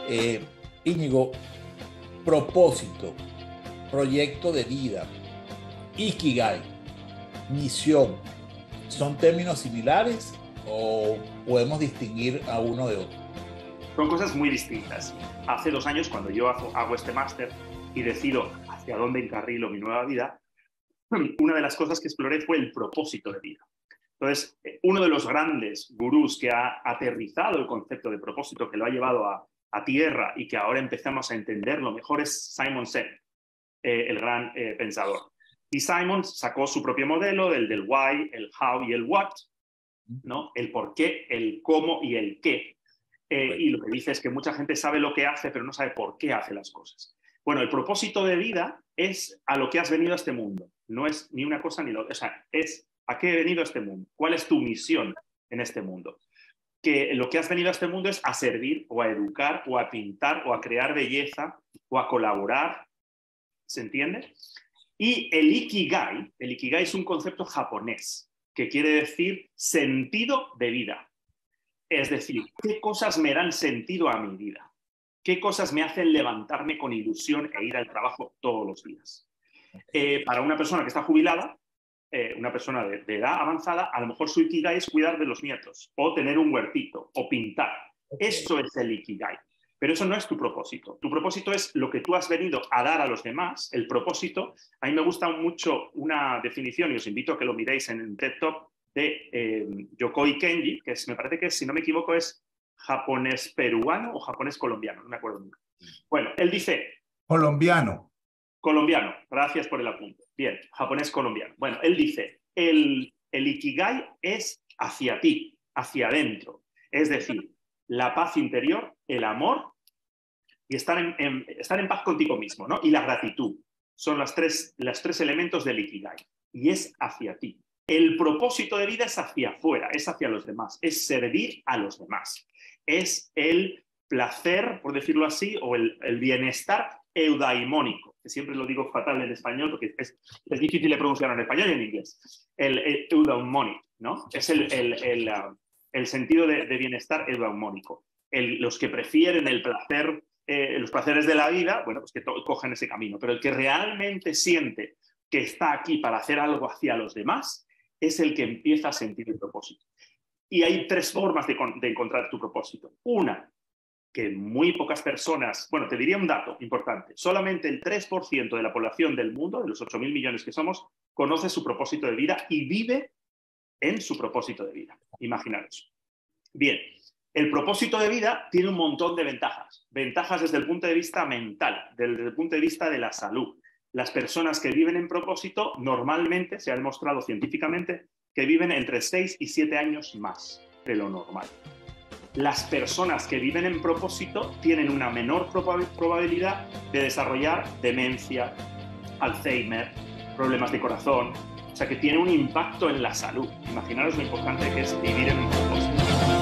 Eh, Íñigo, propósito, proyecto de vida, Ikigai, misión, ¿son términos similares o podemos distinguir a uno de otro? Son cosas muy distintas. Hace 2 años, cuando yo hago este máster y decido hacia dónde encarrilo mi nueva vida, una de las cosas que exploré fue el propósito de vida. Entonces, uno de los grandes gurús que ha aterrizado el concepto de propósito, que lo ha llevado a tierra y que ahora empezamos a entenderlo mejor, es Simon Sinek, el gran pensador. Y Simon sacó su propio modelo, del why, el how y el what, ¿no? El por qué, el cómo y el qué. Y lo que dice es que mucha gente sabe lo que hace, pero no sabe por qué hace las cosas. Bueno, el propósito de vida es a lo que has venido a este mundo. No es ni una cosa ni la otra. O sea, es a qué he venido a este mundo. ¿Cuál es tu misión en este mundo? Que lo que has venido a este mundo es a servir o a educar o a pintar o a crear belleza o a colaborar. ¿Se entiende? Y el Ikigai es un concepto japonés que quiere decir sentido de vida. Es decir, ¿qué cosas me dan sentido a mi vida? ¿Qué cosas me hacen levantarme con ilusión e ir al trabajo todos los días? Para una persona que está jubilada, una persona de edad avanzada, a lo mejor su Ikigai es cuidar de los nietos, o tener un huertito, o pintar. Eso es el Ikigai. Pero eso no es tu propósito. Tu propósito es lo que tú has venido a dar a los demás. El propósito, a mí me gusta mucho una definición, y os invito a que lo miréis en el TED Talk, de Yokoi Kenji, que me parece que, si no me equivoco, es japonés-peruano o japonés-colombiano, no me acuerdo nunca. Bueno, él dice... Colombiano. Colombiano, gracias por el apunte. Bien, japonés-colombiano. Bueno, él dice, el Ikigai es hacia ti, hacia adentro. Es decir, la paz interior, el amor y estar en paz contigo mismo, ¿no? Y la gratitud. Son los tres elementos del Ikigai. Y es hacia ti. El propósito de vida es hacia afuera, es hacia los demás, es servir a los demás. Es el placer, por decirlo así, o el bienestar eudaimónico, que siempre lo digo fatal en español porque es difícil de pronunciar en español y en inglés. El eudaimónico, ¿no? Es el sentido de bienestar eudaimónico. Los que prefieren el placer, los placeres de la vida, bueno, pues que cogen ese camino. Pero el que realmente siente que está aquí para hacer algo hacia los demás, es el que empieza a sentir el propósito. Y hay 3 formas de encontrar tu propósito. Una, que muy pocas personas, bueno, te diría un dato importante, solamente el 3% de la población del mundo, de los 8.000 millones que somos, conoce su propósito de vida y vive en su propósito de vida. Imaginaros. Bien, el propósito de vida tiene un montón de ventajas. Ventajas desde el punto de vista mental, desde el punto de vista de la salud. Las personas que viven en propósito normalmente, se ha demostrado científicamente, que viven entre 6 y 7 años más de lo normal. Las personas que viven en propósito tienen una menor probabilidad de desarrollar demencia, Alzheimer, problemas de corazón, o sea que tiene un impacto en la salud. Imaginaros lo importante que es vivir en un propósito.